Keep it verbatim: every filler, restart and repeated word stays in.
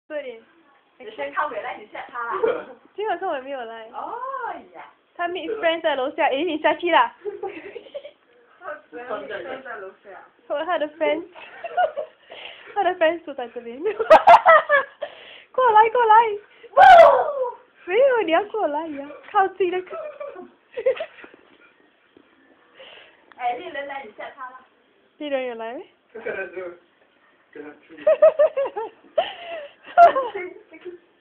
对。 你先他回来，你吓他啦。 今晚上我也没有来。 哦呀。 他 meet friend 在楼下，诶，你下去啦。 他 friend 在楼下。 和他的 friend， 他的 friend 住在这边。过来过来。没有，你要过来呀，靠近那个。 哎，猎人来，你吓他了。 猎人有来没？ 跟他出。 哈哈哈哈哈哈。